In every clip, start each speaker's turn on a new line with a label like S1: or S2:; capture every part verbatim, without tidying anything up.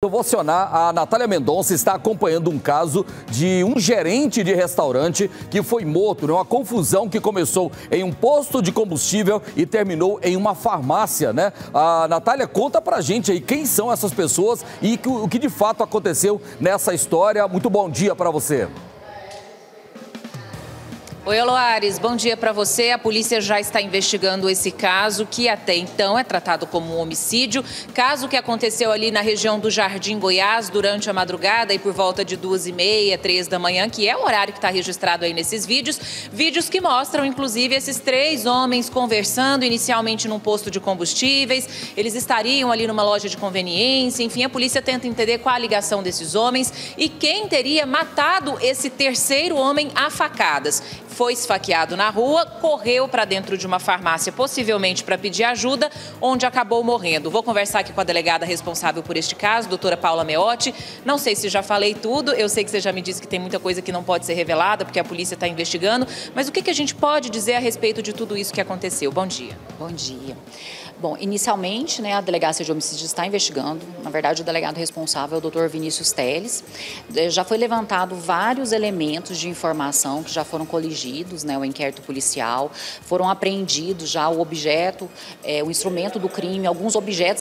S1: Eu vou acionar a Natália Mendonça, está acompanhando um caso de um gerente de restaurante que foi morto, né? Uma confusão que começou em um posto de combustível e terminou em uma farmácia, né? A Natália, conta pra gente aí quem são essas pessoas e o que de fato aconteceu nessa história. Muito bom dia para você.
S2: Oi, Eloares, bom dia para você. A polícia já está investigando esse caso, que até então é tratado como um homicídio. Caso que aconteceu ali na região do Jardim Goiás durante a madrugada e por volta de duas e meia, três da manhã, que é o horário que está registrado aí nesses vídeos. Vídeos que mostram, inclusive, esses três homens conversando inicialmente num posto de combustíveis. Eles estariam ali numa loja de conveniência. Enfim, a polícia tenta entender qual a ligação desses homens e quem teria matado esse terceiro homem a facadas. Foi esfaqueado na rua, correu para dentro de uma farmácia, possivelmente para pedir ajuda, onde acabou morrendo. Vou conversar aqui com a delegada responsável por este caso, doutora Paula Meotti. Não sei se já falei tudo, eu sei que você já me disse que tem muita coisa que não pode ser revelada, porque a polícia está investigando, mas o que, que a gente pode dizer a respeito de tudo isso que aconteceu? Bom dia.
S3: Bom dia. Bom, inicialmente, né, a Delegacia de Homicídios está investigando. Na verdade, o delegado responsável é o doutor Vinícius Teles. Já foi levantado vários elementos de informação que já foram coligidos, né, o inquérito policial. Foram apreendidos já o objeto, é, o instrumento do crime, alguns objetos.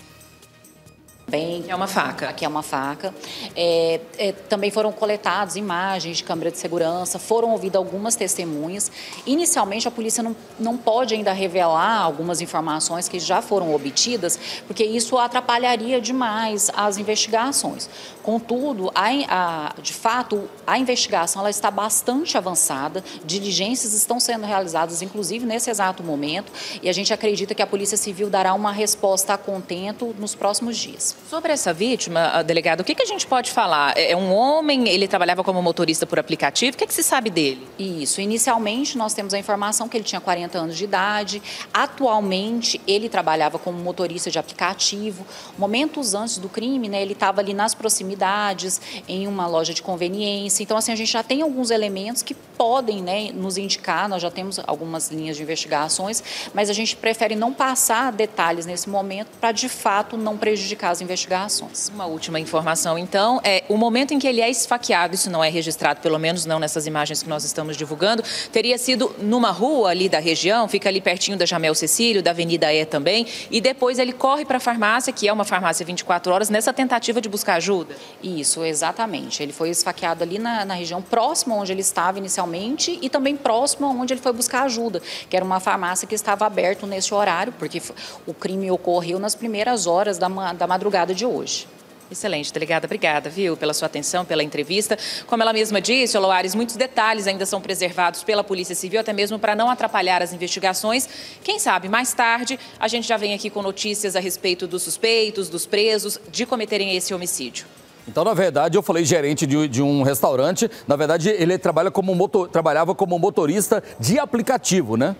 S3: Bem,
S2: que é uma faca.
S3: Que é uma faca. É, é, também foram coletadas imagens de câmera de segurança, foram ouvidas algumas testemunhas. Inicialmente, a polícia não, não pode ainda revelar algumas informações que já foram obtidas, porque isso atrapalharia demais as investigações. Contudo, a, a, de fato, a investigação ela está bastante avançada, diligências estão sendo realizadas, inclusive nesse exato momento, e a gente acredita que a Polícia Civil dará uma resposta a contento nos próximos dias.
S2: Sobre essa vítima, delegado, o que, que a gente pode falar? É um homem, ele trabalhava como motorista por aplicativo, o que, que se sabe dele?
S3: Isso, inicialmente nós temos a informação que ele tinha quarenta anos de idade, atualmente ele trabalhava como motorista de aplicativo, momentos antes do crime, né, ele estava ali nas proximidades, em uma loja de conveniência, então assim, a gente já tem alguns elementos que podem, né, nos indicar, nós já temos algumas linhas de investigações, mas a gente prefere não passar detalhes nesse momento para de fato não prejudicar as investigações.
S2: Uma última informação, então, é o momento em que ele é esfaqueado, isso não é registrado, pelo menos não nessas imagens que nós estamos divulgando, teria sido numa rua ali da região, fica ali pertinho da Jamel Cecílio, da Avenida E também, e depois ele corre para a farmácia, que é uma farmácia vinte e quatro horas, nessa tentativa de buscar ajuda?
S3: Isso, exatamente. Ele foi esfaqueado ali na, na região próxima onde ele estava inicialmente e também próximo onde ele foi buscar ajuda, que era uma farmácia que estava aberta nesse horário, porque o crime ocorreu nas primeiras horas da, da madrugada de hoje.
S2: Excelente, delegada. Obrigada, viu, pela sua atenção, pela entrevista. Como ela mesma disse, Loares, muitos detalhes ainda são preservados pela Polícia Civil, até mesmo para não atrapalhar as investigações. Quem sabe, mais tarde, a gente já vem aqui com notícias a respeito dos suspeitos, dos presos, de cometerem esse homicídio.
S1: Então, na verdade, eu falei gerente de, de um restaurante. Na verdade, ele trabalha como motor, trabalhava como motorista de aplicativo, né?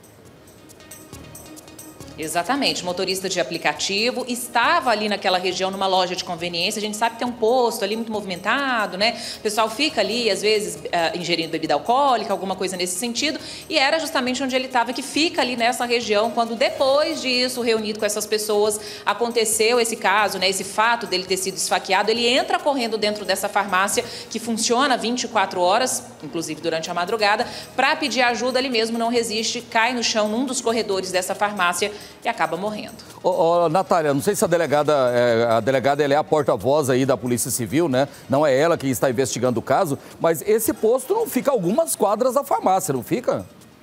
S2: Exatamente, motorista de aplicativo, estava ali naquela região numa loja de conveniência, a gente sabe que tem um posto ali muito movimentado, né? O pessoal fica ali, às vezes, uh, ingerindo bebida alcoólica, alguma coisa nesse sentido, e era justamente onde ele estava, que fica ali nessa região, quando depois disso, reunido com essas pessoas, aconteceu esse caso, né? Esse fato dele ter sido esfaqueado, ele entra correndo dentro dessa farmácia, que funciona vinte e quatro horas, inclusive durante a madrugada, para pedir ajuda, ele mesmo não resiste, cai no chão num dos corredores dessa farmácia, e acaba morrendo.
S1: Ô, ô, Natália, não sei se a delegada, é, a delegada ela é a porta-voz aí da Polícia Civil, né? Não é ela que está investigando o caso, mas esse posto não fica a algumas quadras da farmácia, não fica?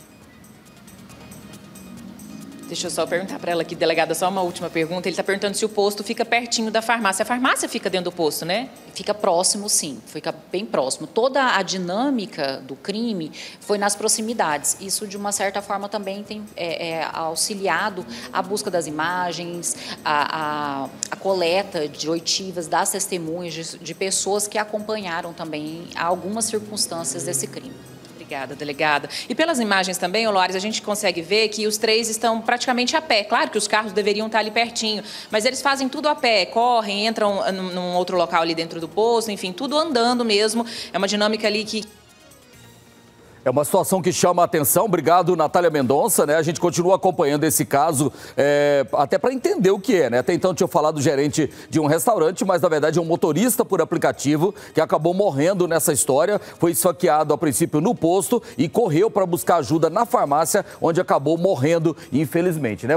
S2: Deixa eu só perguntar para ela aqui, delegada, só uma última pergunta. Ele está perguntando se o posto fica pertinho da farmácia. A farmácia fica dentro do posto, né?
S3: Fica próximo, sim. Fica bem próximo. Toda a dinâmica do crime foi nas proximidades. Isso, de uma certa forma, também tem é, é, auxiliado a busca das imagens, a, a, a coleta de oitivas das testemunhas, de, de pessoas que acompanharam também algumas circunstâncias desse crime.
S2: Obrigada, delegada. E pelas imagens também, Loares, a gente consegue ver que os três estão praticamente a pé. Claro que os carros deveriam estar ali pertinho, mas eles fazem tudo a pé, correm, entram num outro local ali dentro do posto, enfim, tudo andando mesmo. É uma dinâmica ali que...
S1: É uma situação que chama a atenção. Obrigado, Natália Mendonça, né? A gente continua acompanhando esse caso, é, até para entender o que é, né? Até então tinha falado do gerente de um restaurante, mas na verdade é um motorista por aplicativo que acabou morrendo nessa história. Foi esfaqueado a princípio no posto e correu para buscar ajuda na farmácia, onde acabou morrendo, infelizmente, né?